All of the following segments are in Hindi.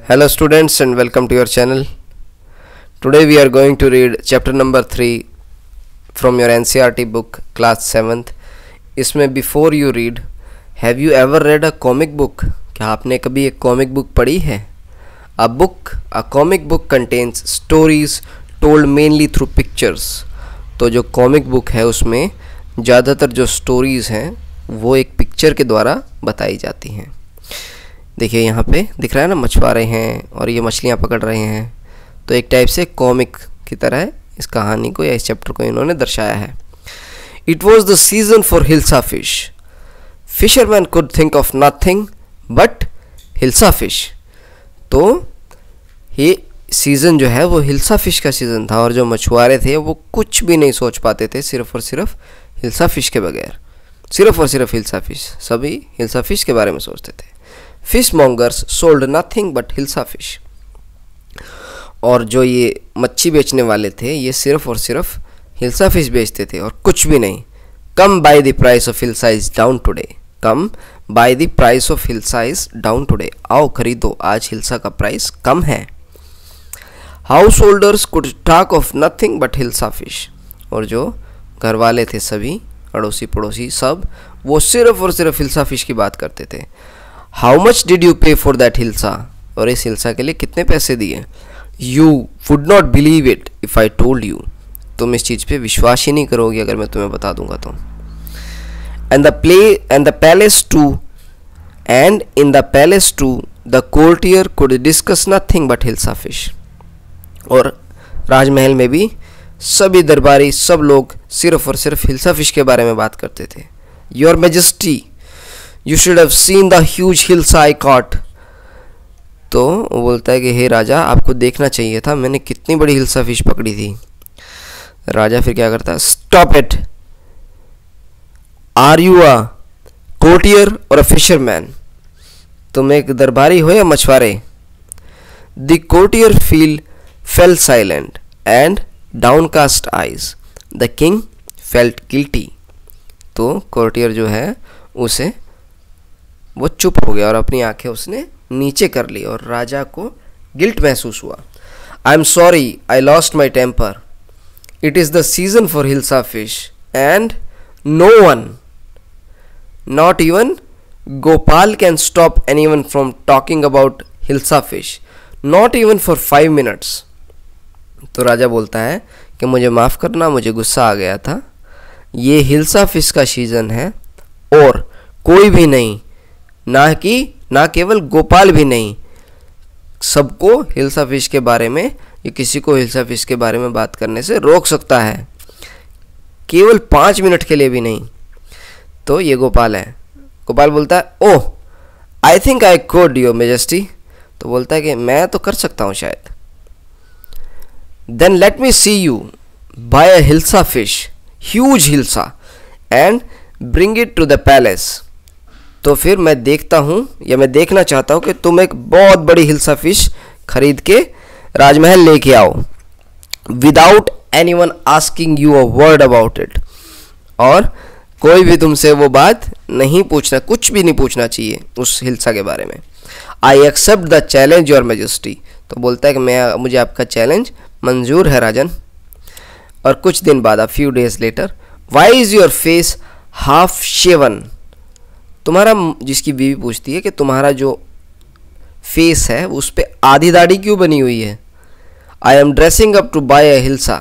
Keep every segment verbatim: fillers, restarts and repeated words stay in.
Hello students and welcome to your channel. Today we are going to read chapter number three from your N C R T book class seventh. इसमें before you read, have you ever read a comic book? क्या आपने कभी एक comic book पढ़ी है? A book, a comic book contains stories told mainly through pictures. तो जो comic book है उसमें ज़्यादातर जो stories हैं वो एक picture के द्वारा बताई जाती हैं. देखिए यहाँ पे दिख रहा है ना, मछुआरे हैं और ये मछलियाँ पकड़ रहे हैं. तो एक टाइप से कॉमिक की तरह इस कहानी को या इस चैप्टर को इन्होंने दर्शाया है. It was the season for hilsa fish. Fisherman could think of nothing but hilsa fish. तो ये सीज़न जो है वो हिल्सा फिश का सीज़न था और जो मछुआरे थे वो कुछ भी नहीं सोच पाते थे सिर्फ और सिर्फ हिल्सा फिश के बगैर. सिर्फ और सिर्फ हिल्सा फिश, सभी हिल्सा फिश के बारे में सोचते थे. Fish mongers sold nothing but hilsa fish. और जो ये मच्छी बेचने वाले थे ये सिर्फ और सिर्फ हिल्सा फिश बेचते थे और कुछ भी नहीं. Come buy the price of hilsa is down today. Come buy the price of hilsa is down today. आओ खरीदो, आज हिल्सा का प्राइस कम है. Householders could talk of nothing but hilsa fish. और जो घर वाले थे सभी, अड़ोसी पड़ोसी सब, वो सिर्फ और सिर्फ हिल्सा फिश की बात करते थे. How much did you pay for that hilsa. और इस हिल्सा के लिए कितने पैसे दिए. You would not believe it if I told you. तुम इस चीज़ पे विश्वास ही नहीं करोगे अगर मैं तुम्हें बता दूंगा तो. And the play and the palace to and in the palace too the courtier could discuss nothing but hilsa fish. और राजमहल में भी सभी दरबारी सब लोग सिर्फ और सिर्फ हिल्सा फिश के बारे में बात करते थे. Your majesty, You should have seen the huge hilsa I caught. तो वो बोलता है कि हे राजा, आपको देखना चाहिए था मैंने कितनी बड़ी हिल्सा फिश पकड़ी थी. राजा फिर क्या करता है, stop it. Are you a courtier or a fisherman. तुम एक दरबारी हो या मछुआरे. The courtier feel fell silent and downcast eyes. The king felt guilty. तो कोर्टियर जो है उसे वो चुप हो गया और अपनी आंखें उसने नीचे कर ली और राजा को गिल्ट महसूस हुआ. I am sorry I lost my temper. It is the season for hilsa fish and no one, not even Gopal, can stop anyone from talking about hilsa fish, not even for five minutes. तो राजा बोलता है कि मुझे माफ़ करना, मुझे गुस्सा आ गया था. ये हिल्सा फिश का सीज़न है और कोई भी नहीं, ना कि ना केवल गोपाल भी नहीं, सबको हिल्सा फिश के बारे में या किसी को हिल्सा फिश के बारे में बात करने से रोक सकता है, केवल पाँच मिनट के लिए भी नहीं. तो ये गोपाल है. गोपाल बोलता है oh I think I could your majesty. तो बोलता है कि मैं तो कर सकता हूँ शायद. Then let me see you buy a hilsa fish, huge hilsa, and bring it to the palace. तो फिर मैं देखता हूँ या मैं देखना चाहता हूँ कि तुम एक बहुत बड़ी हिल्सा फिश खरीद के राजमहल लेके आओ, without anyone asking you a word about it. और कोई भी तुमसे वो बात नहीं पूछना, कुछ भी नहीं पूछना चाहिए उस हिल्सा के बारे में. I accept the challenge your majesty. तो बोलता है कि मैं मुझे आपका चैलेंज मंजूर है राजन. और कुछ दिन बाद, a few days later, why is your face half shaven. तुम्हारा, जिसकी बीवी पूछती है कि तुम्हारा जो फेस है उस पर आधी दाढ़ी क्यों बनी हुई है. I am dressing up to buy a hilsa,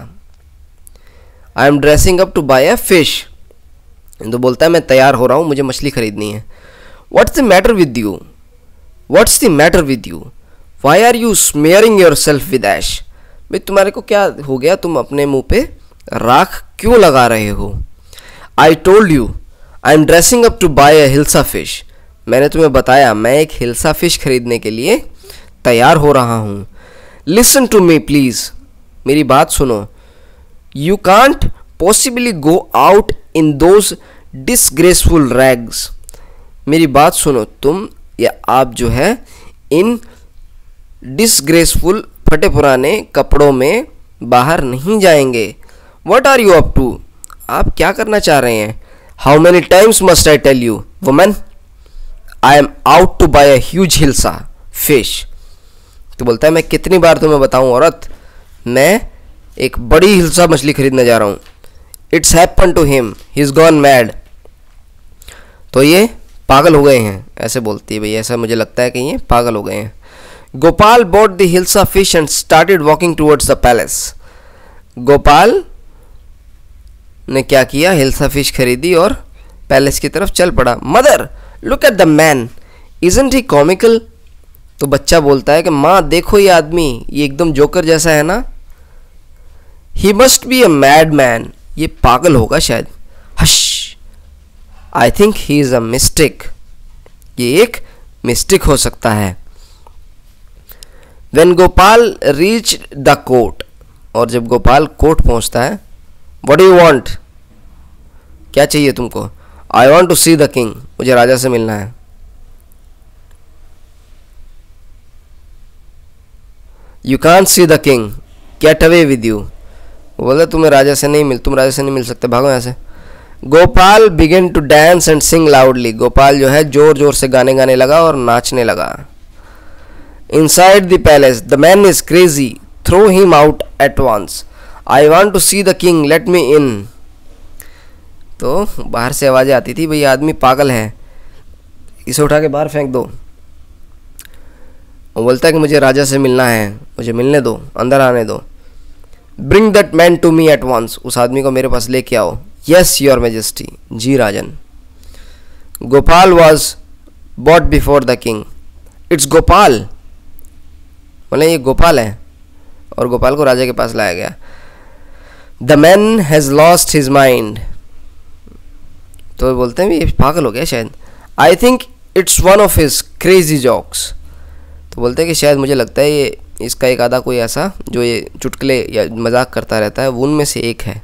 I am dressing up to buy a fish. तो बोलता है मैं तैयार हो रहा हूँ, मुझे मछली खरीदनी है. What's the matter with you, what's the matter with you, why are you smearing yourself with ash. भाई तुम्हारे को क्या हो गया, तुम अपने मुंह पे राख क्यों लगा रहे हो. I told you I am dressing up to buy a hilsa fish. मैंने तुम्हें बताया मैं एक हिल्सा फिश खरीदने के लिए तैयार हो रहा हूँ. लिसन टू मी प्लीज़, मेरी बात सुनो. You can't possibly go out in those disgraceful rags. मेरी बात सुनो, तुम या आप जो है इन डिसग्रेसफुल फटे पुराने कपड़ों में बाहर नहीं जाएंगे. What are you up to. आप क्या करना चाह रहे हैं. How many times must I tell you woman, I am out to buy a huge hilsa fish. तो बोलता है मैं कितनी बार तुम्हें बताऊं औरत, मैं एक बड़ी हिल्सा मछली खरीदने जा रहा हूं। It's happen to him, he is gone mad. तो ये पागल हो गए हैं, ऐसे बोलती है भाई, ऐसा मुझे लगता है कि ये पागल हो गए हैं। Gopal bought the hilsa fish and started walking towards the palace. Gopal ने क्या किया, हिल्सा फिश खरीदी और पैलेस की तरफ चल पड़ा। Mother look at the man, isn't he comical. तो बच्चा बोलता है कि माँ देखो ये आदमी, ये एकदम जोकर जैसा है ना। He must be a mad man, ये पागल होगा शायद। Hush, I think he is a mistake, ये एक मिस्टेक हो सकता है। When Gopal reached the court, और जब गोपाल कोर्ट पहुंचता है, What do you want? क्या चाहिए तुमको? I want to see the king, मुझे राजा से मिलना है। You can't see the king, get away with you। वो बोला तुम्हें राजा से नहीं मिल तुम राजा से नहीं मिल सकते, भागो यहाँ से। Gopal began to dance and sing loudly, Gopal जो है जोर जोर से गाने गाने लगा और नाचने लगा। Inside the palace, the man is crazy, throw him out at once, I want to see the king, let me in। तो बाहर से आवाज़ें आती थी, भाई आदमी पागल है, इसे उठा के बाहर फेंक दो। वो बोलता है कि मुझे राजा से मिलना है, मुझे मिलने दो, अंदर आने दो। Bring that man to me at once, उस आदमी को मेरे पास लेके आओ। Yes, your majesty, ji Rajan. Gopal was brought before the king, it's Gopal, बोले ये गोपाल है, और गोपाल को राजा के पास लाया गया। The man has lost his mind, तो बोलते हैं ये पागल हो गया शायद। I think it's one of his crazy jokes, तो बोलते हैं कि शायद मुझे लगता है ये इसका एक आधा कोई ऐसा जो ये चुटकुले या मजाक करता रहता है, वो उनमें से एक है।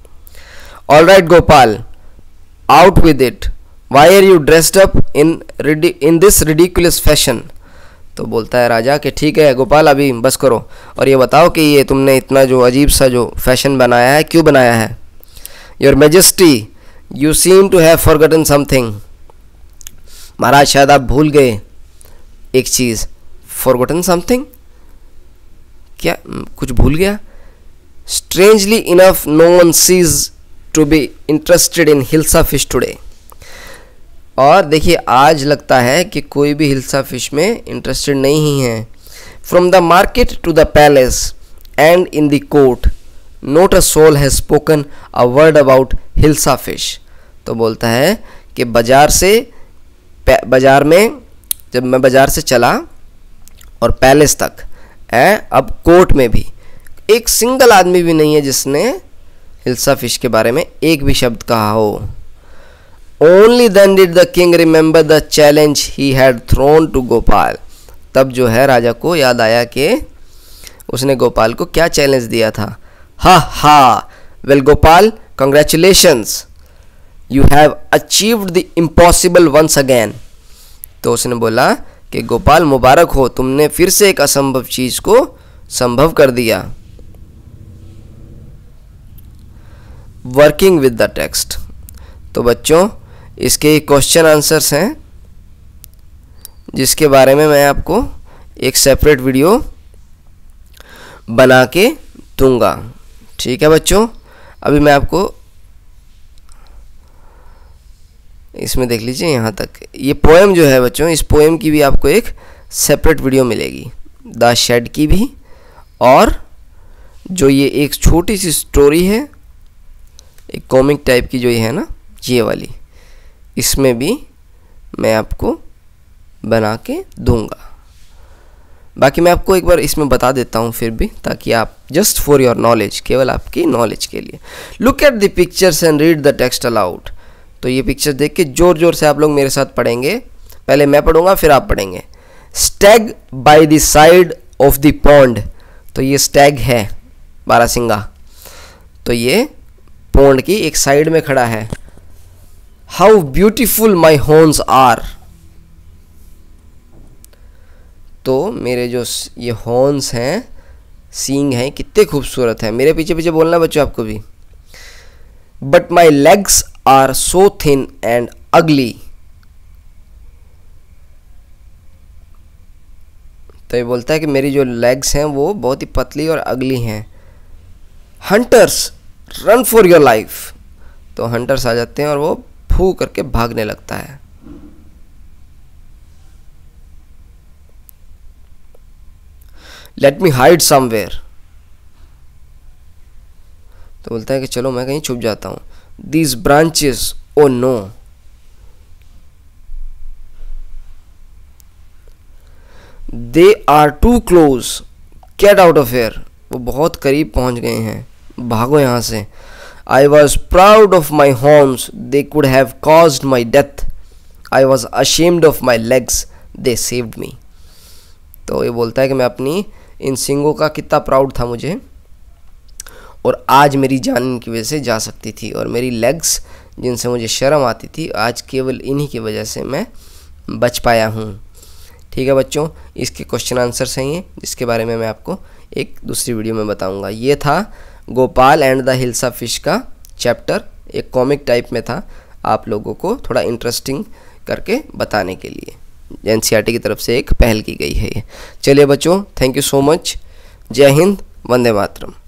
All right Gopal, out with it, why are you dressed up in in this ridiculous fashion. तो बोलता है राजा कि ठीक है गोपाल, अभी बस करो और ये बताओ कि ये तुमने इतना जो अजीब सा जो फैशन बनाया है, क्यों बनाया है। Your majesty, you seem to have forgotten something, महाराज शायद आप भूल गए एक चीज़। फॉरगॉटन समथिंग, क्या कुछ भूल गया। स्ट्रेंजली इनफ नो वन सीज to be interested in hilsa fish today. और देखिए आज लगता है कि कोई भी हिल्सा फिश में इंटरेस्टेड नहीं है। From the market to the palace and in the court not a soul has spoken a word about hilsa fish. तो बोलता है कि बाजार से बाजार में जब मैं बाजार से चला और पैलेस तक है, अब कोर्ट में भी एक सिंगल आदमी भी नहीं है जिसने हिल्सा फिश के बारे में एक भी शब्द कहा हो। Only then did the king remember the challenge he had thrown to Gopal. तब जो है राजा को याद आया कि उसने गोपाल को क्या चैलेंज दिया था। Ha ha, well Gopal congratulations, you have achieved the impossible once again. तो उसने बोला कि गोपाल मुबारक हो, तुमने फिर से एक असंभव चीज को संभव कर दिया। वर्किंग विद द टेक्स्ट, तो बच्चों इसके क्वेश्चन आंसर्स हैं जिसके बारे में मैं आपको एक सेपरेट वीडियो बना के दूंगा, ठीक है बच्चों। अभी मैं आपको इसमें देख लीजिए यहाँ तक, ये पोएम जो है बच्चों, इस पोएम की भी आपको एक सेपरेट वीडियो मिलेगी, द शेड की भी, और जो ये एक छोटी सी स्टोरी है एक कॉमिक टाइप की जो ये है ना, ये वाली, इसमें भी मैं आपको बना के दूंगा। बाकी मैं आपको एक बार इसमें बता देता हूँ फिर भी, ताकि आप जस्ट फॉर योर नॉलेज, केवल आपकी नॉलेज के लिए। Look at the pictures and read the text aloud. तो ये पिक्चर देख के जोर जोर से आप लोग मेरे साथ पढ़ेंगे, पहले मैं पढ़ूंगा फिर आप पढ़ेंगे। Stag by the side of the pond, तो ये स्टैग है बारहसिंगा, तो ये पॉन्ड की एक साइड में खड़ा है। How beautiful my horns are, तो मेरे जो ये हॉर्न्स हैं, सींग हैं, कितने खूबसूरत हैं। मेरे पीछे पीछे बोलना बच्चों आपको भी। But my legs are so thin and ugly, तो तो ये बोलता है कि मेरी जो लेग्स हैं वो बहुत ही पतली और अगली हैं। Hunters run for your life. तो हंटर्स आ जाते हैं और वो फू करके भागने लगता है। Let me hide somewhere. तो बोलता है कि चलो मैं कहीं छुप जाता हूँ। These branches, oh no. They are too close, get out of here. वो बहुत करीब पहुंच गए हैं, भागो यहाँ से। I was proud of my horns, they could have caused my death. I was ashamed of my legs, they saved me. तो ये बोलता है कि मैं अपनी इन सिंगों का कितना प्राउड था मुझे, और आज मेरी जान इनकी वजह से जा सकती थी, और मेरी लेग्स जिनसे मुझे शर्म आती थी, आज केवल इन्हीं की वजह से मैं बच पाया हूँ। ठीक है बच्चों, इसके क्वेश्चन आंसर्स हैं ये, जिसके बारे में मैं आपको एक दूसरी वीडियो में बताऊंगा। ये था Gopal and the hilsa fish का चैप्टर, एक कॉमिक टाइप में था, आप लोगों को थोड़ा इंटरेस्टिंग करके बताने के लिए एनसीईआरटी की तरफ से एक पहल की गई है ये। चलिए बच्चों, थैंक यू सो मच। जय हिंद, वंदे मातरम।